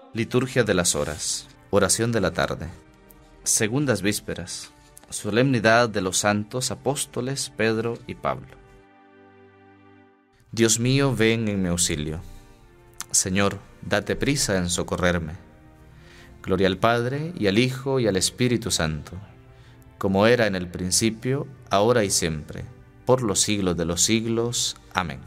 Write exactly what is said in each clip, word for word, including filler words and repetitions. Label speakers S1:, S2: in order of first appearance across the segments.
S1: Liturgia de las Horas. Oración de la tarde. Segundas vísperas. Solemnidad de los santos apóstoles Pedro y Pablo. Dios mío, ven en mi auxilio. Señor, date prisa en socorrerme. Gloria al Padre, y al Hijo, y al Espíritu Santo, como era en el principio, ahora y siempre, por los siglos de los siglos. Amén.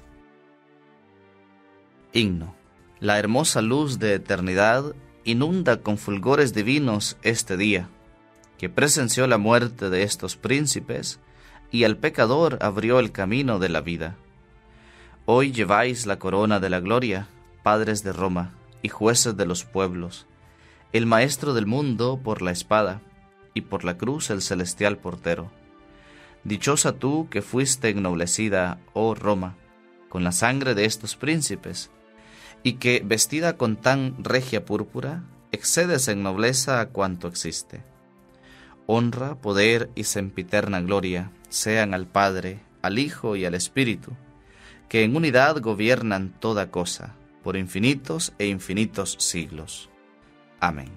S1: Himno. La hermosa luz de eternidad inunda con fulgores divinos este día, que presenció la muerte de estos príncipes y al pecador abrió el camino de la vida. Hoy lleváis la corona de la gloria, padres de Roma y jueces de los pueblos, el maestro del mundo por la espada y por la cruz el celestial portero. Dichosa tú que fuiste ennoblecida, oh Roma, con la sangre de estos príncipes, y que, vestida con tan regia púrpura, excedes en nobleza a cuanto existe. Honra, poder y sempiterna gloria sean al Padre, al Hijo y al Espíritu, que en unidad gobiernan toda cosa, por infinitos e infinitos siglos. Amén.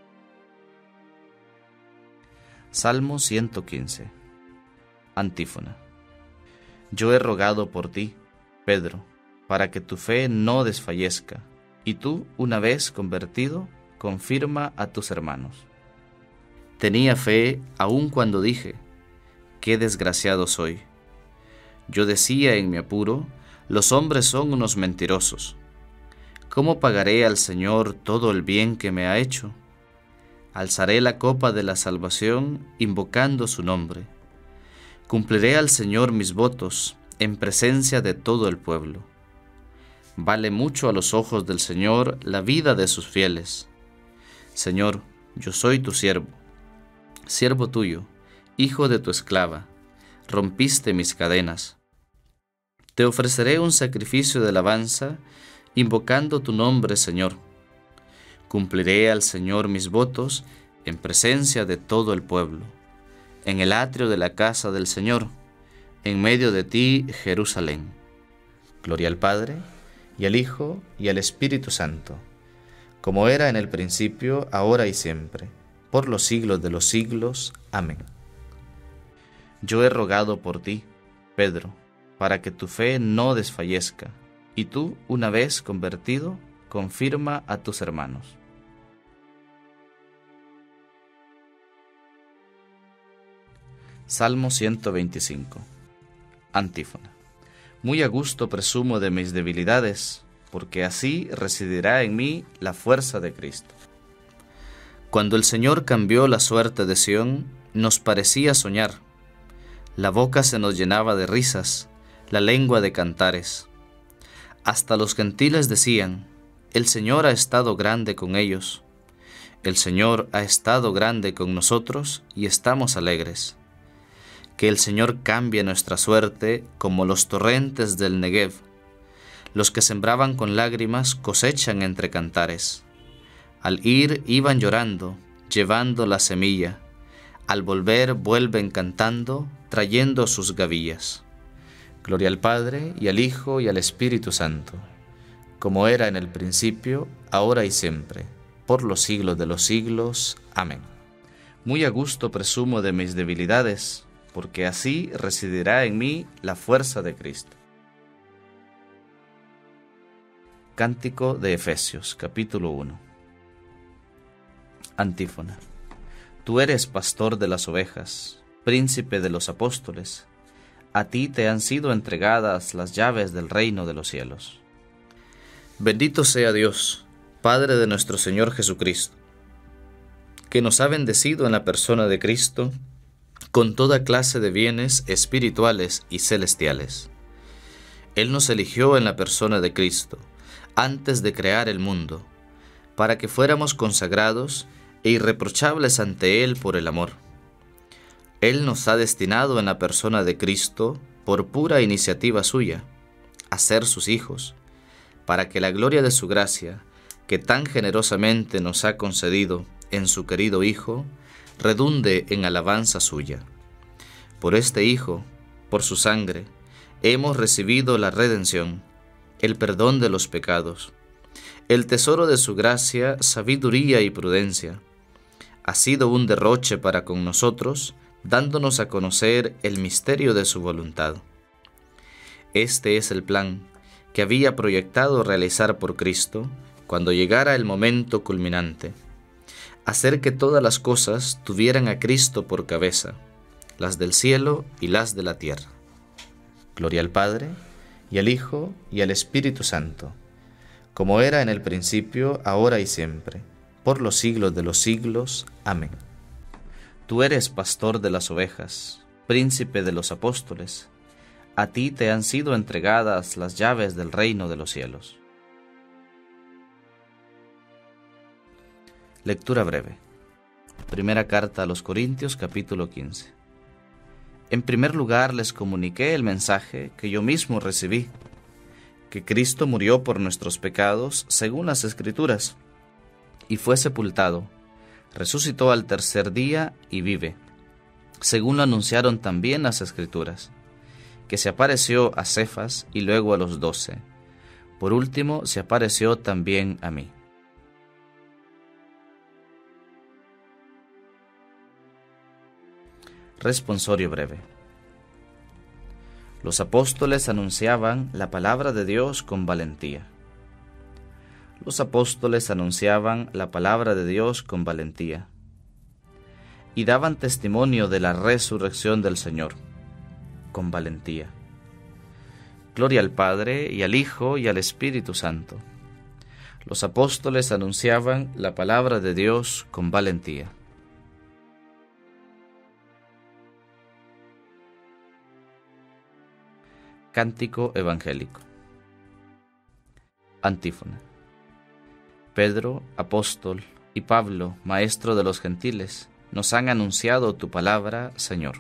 S1: Salmo ciento quince. Antífona. Yo he rogado por ti, Pedro, para que tu fe no desfallezca, y tú, una vez convertido, confirma a tus hermanos. Tenía fe aun cuando dije, qué desgraciado soy. Yo decía en mi apuro, los hombres son unos mentirosos. ¿Cómo pagaré al Señor todo el bien que me ha hecho? Alzaré la copa de la salvación, invocando su nombre. Cumpliré al Señor mis votos, en presencia de todo el pueblo. Vale mucho a los ojos del Señor la vida de sus fieles. Señor, yo soy tu siervo, siervo tuyo, hijo de tu esclava, rompiste mis cadenas. Te ofreceré un sacrificio de alabanza, invocando tu nombre, Señor. Cumpliré al Señor mis votos en presencia de todo el pueblo, en el atrio de la casa del Señor, en medio de ti, Jerusalén. Gloria al Padre, y al Hijo, y al Espíritu Santo, como era en el principio, ahora y siempre, por los siglos de los siglos. Amén. Yo he rogado por ti, Pedro, para que tu fe no desfallezca, y tú, una vez convertido, confirma a tus hermanos. Salmo ciento veinticinco. Antífona. Muy a gusto presumo de mis debilidades, porque así residirá en mí la fuerza de Cristo. Cuando el Señor cambió la suerte de Sión, nos parecía soñar. La boca se nos llenaba de risas, la lengua de cantares. Hasta los gentiles decían, el Señor ha estado grande con ellos. El Señor ha estado grande con nosotros y estamos alegres. Que el Señor cambie nuestra suerte como los torrentes del Negev. Los que sembraban con lágrimas cosechan entre cantares. Al ir iban llorando, llevando la semilla. Al volver vuelven cantando, trayendo sus gavillas. Gloria al Padre, y al Hijo, y al Espíritu Santo, como era en el principio, ahora y siempre, por los siglos de los siglos. Amén. Muy a gusto presumo de mis debilidades, porque así residirá en mí la fuerza de Cristo. Cántico de Efesios, capítulo uno. Antífona. Tú eres pastor de las ovejas, príncipe de los apóstoles. A ti te han sido entregadas las llaves del reino de los cielos. Bendito sea Dios, Padre de nuestro Señor Jesucristo, que nos ha bendecido en la persona de Cristo con toda clase de bienes espirituales y celestiales. Él nos eligió en la persona de Cristo, antes de crear el mundo, para que fuéramos consagrados e irreprochables ante Él por el amor. Él nos ha destinado en la persona de Cristo, por pura iniciativa suya, a ser sus hijos, para que la gloria de su gracia, que tan generosamente nos ha concedido en su querido Hijo, redunde en alabanza suya. Por este Hijo, por su sangre, hemos recibido la redención, el perdón de los pecados, El tesoro de su gracia, sabiduría y prudencia, ha sido un derroche para con nosotros, dándonos a conocer el misterio de su voluntad. Este es el plan que había proyectado realizar por Cristo cuando llegara el momento culminante: hacer que todas las cosas tuvieran a Cristo por cabeza, las del cielo y las de la tierra. Gloria al Padre, y al Hijo, y al Espíritu Santo, como era en el principio, ahora y siempre, por los siglos de los siglos. Amén. Tú eres pastor de las ovejas, príncipe de los apóstoles. A ti te han sido entregadas las llaves del reino de los cielos. Lectura breve. Primera carta a los Corintios, capítulo quince. En primer lugar les comuniqué el mensaje que yo mismo recibí, que Cristo murió por nuestros pecados según las Escrituras, y fue sepultado, resucitó al tercer día y vive, según lo anunciaron también las Escrituras, que se apareció a Cefas y luego a los doce. Por último, se apareció también a mí. Responsorio breve. Los apóstoles anunciaban la palabra de Dios con valentía. Los apóstoles anunciaban la palabra de Dios con valentía y daban testimonio de la resurrección del Señor con valentía. Gloria al Padre, y al Hijo, y al Espíritu Santo. Los apóstoles anunciaban la palabra de Dios con valentía. Cántico evangélico. Antífona. Pedro, apóstol, y Pablo, maestro de los gentiles, nos han anunciado tu palabra, Señor.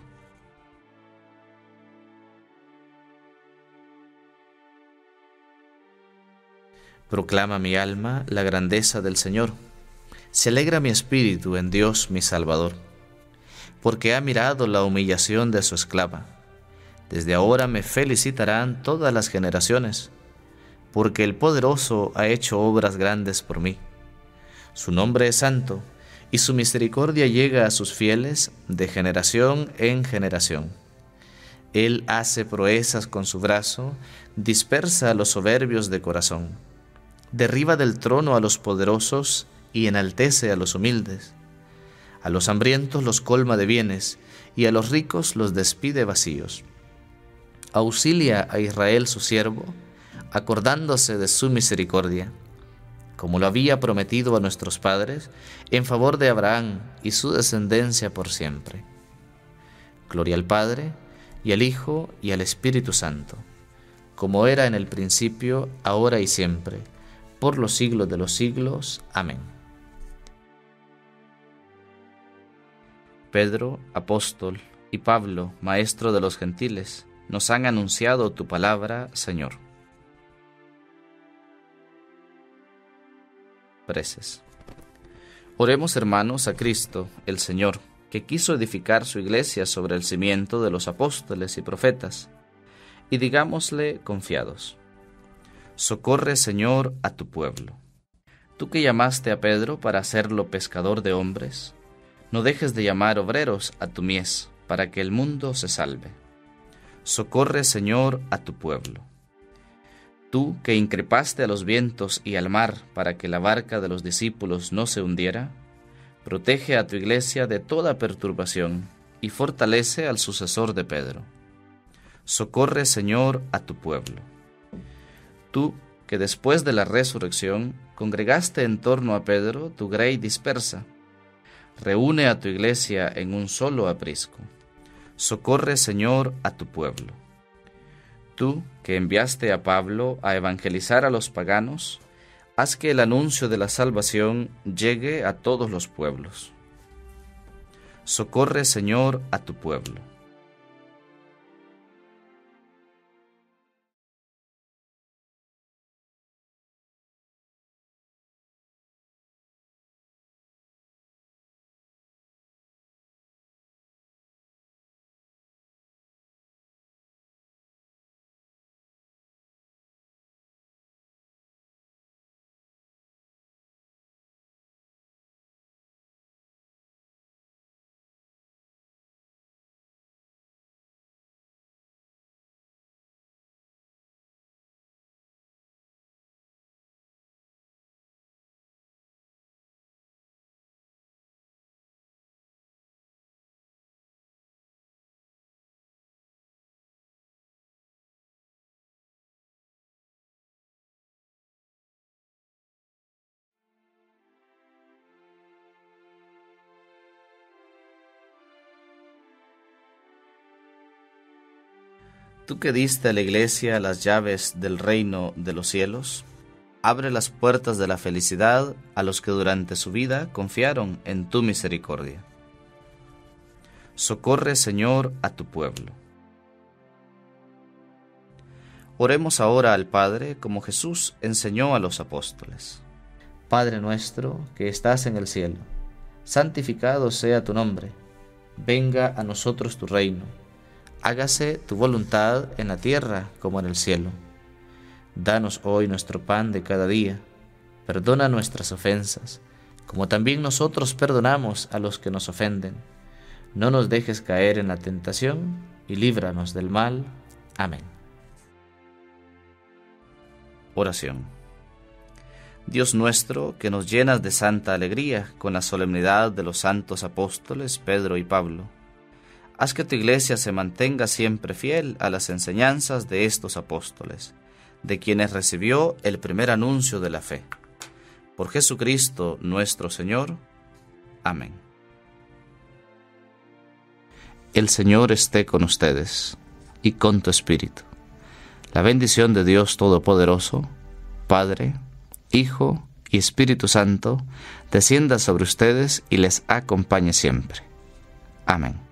S1: Proclama mi alma la grandeza del Señor. Se alegra mi espíritu en Dios mi Salvador, porque ha mirado la humillación de su esclava. Desde ahora me felicitarán todas las generaciones, porque el Poderoso ha hecho obras grandes por mí. Su nombre es santo, y su misericordia llega a sus fieles de generación en generación. Él hace proezas con su brazo, dispersa a los soberbios de corazón. Derriba del trono a los poderosos y enaltece a los humildes. A los hambrientos los colma de bienes, y a los ricos los despide vacíos. Auxilia a Israel su siervo, acordándose de su misericordia, como lo había prometido a nuestros padres, en favor de Abraham y su descendencia por siempre. Gloria al Padre, y al Hijo, y al Espíritu Santo, como era en el principio, ahora y siempre, por los siglos de los siglos. Amén. Pedro, apóstol, y Pablo, maestro de los gentiles, nos han anunciado tu palabra, Señor. Preces. Oremos, hermanos, a Cristo, el Señor, que quiso edificar su iglesia sobre el cimiento de los apóstoles y profetas, y digámosle confiados: socorre, Señor, a tu pueblo. Tú que llamaste a Pedro para hacerlo pescador de hombres, no dejes de llamar obreros a tu mies, para que el mundo se salve. Socorre, Señor, a tu pueblo. Tú que increpaste a los vientos y al mar para que la barca de los discípulos no se hundiera, protege a tu iglesia de toda perturbación y fortalece al sucesor de Pedro. Socorre, Señor, a tu pueblo. Tú que después de la resurrección congregaste en torno a Pedro tu grey dispersa, reúne a tu iglesia en un solo aprisco. Socorre, Señor, a tu pueblo. Tú, que enviaste a Pablo a evangelizar a los paganos, haz que el anuncio de la salvación llegue a todos los pueblos. Socorre, Señor, a tu pueblo. Tú que diste a la Iglesia las llaves del reino de los cielos, abre las puertas de la felicidad a los que durante su vida confiaron en tu misericordia. Socorre, Señor, a tu pueblo. Oremos ahora al Padre como Jesús enseñó a los apóstoles. Padre nuestro que estás en el cielo, santificado sea tu nombre. Venga a nosotros tu reino. Hágase tu voluntad en la tierra como en el cielo. Danos hoy nuestro pan de cada día. Perdona nuestras ofensas, como también nosotros perdonamos a los que nos ofenden. No nos dejes caer en la tentación y líbranos del mal. Amén. Oración. Dios nuestro, que nos llenas de santa alegría con la solemnidad de los santos apóstoles Pedro y Pablo, haz que tu Iglesia se mantenga siempre fiel a las enseñanzas de estos apóstoles, de quienes recibió el primer anuncio de la fe. Por Jesucristo nuestro Señor. Amén. El Señor esté con ustedes y con tu espíritu. La bendición de Dios Todopoderoso, Padre, Hijo y Espíritu Santo, descienda sobre ustedes y les acompañe siempre. Amén.